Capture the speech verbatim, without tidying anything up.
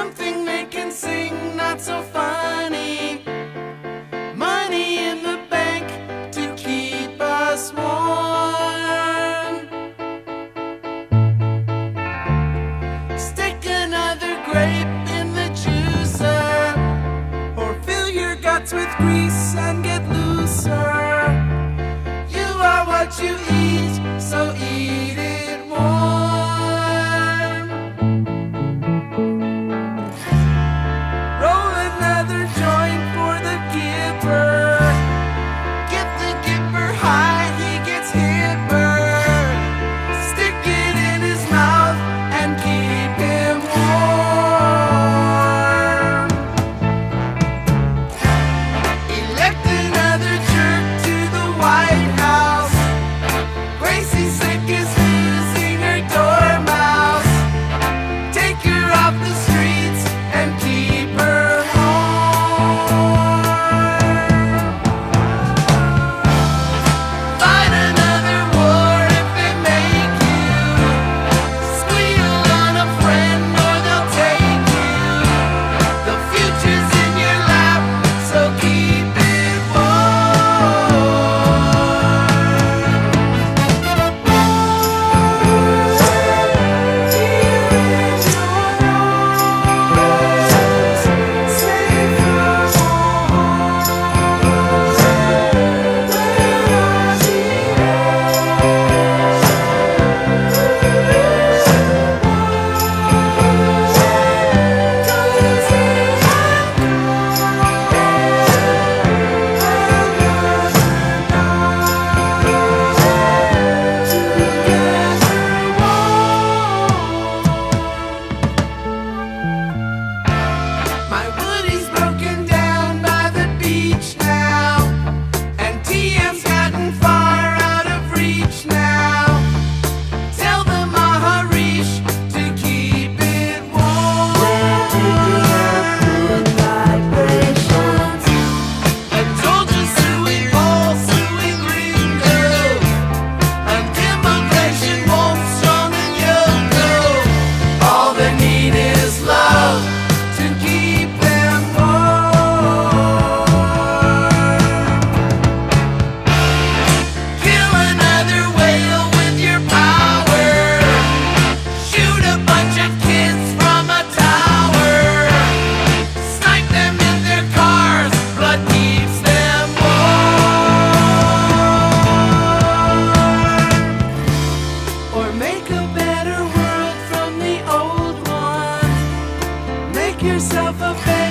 something they can sing, not so funny. Money in the bank to keep us warm. Stick another grape in the juicer, or fill your guts with grease and get looser. You are what you eat, so eat it warm. Roll another joint for the giver. Get the giver high, he gets hipper. Stick it in his mouth and keep him warm. Elect another jerk to the White House. Gracie Slick is losing her dormouse. Take her off the streets and keep her home. Fight another war if they make you. Squeal on a friend or they'll take you. The future's in your lap, so keep it My Woody's broken down by the beach now, and T M's gotten far out of reach now. Tell the Maharishi to keep it warm. I told you suing Paul, suing Ringo. A democration won't strong and Yoko. All they need is love to keep them warm. Kill another whale with your power. Shoot a bunch of kids from a tower. Snipe them in their cars, blood keeps them warm. Or make a better world from the old one. Make yourself a better